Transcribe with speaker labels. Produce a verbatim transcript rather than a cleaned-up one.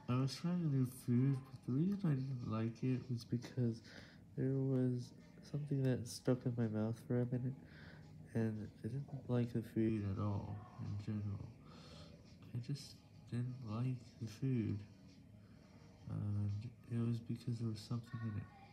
Speaker 1: I was trying a new food, but the reason I didn't like it was because there was something that stuck in my mouth for a minute, and I didn't like the food at all, in general. I just didn't like the food, and it was because there was something in it.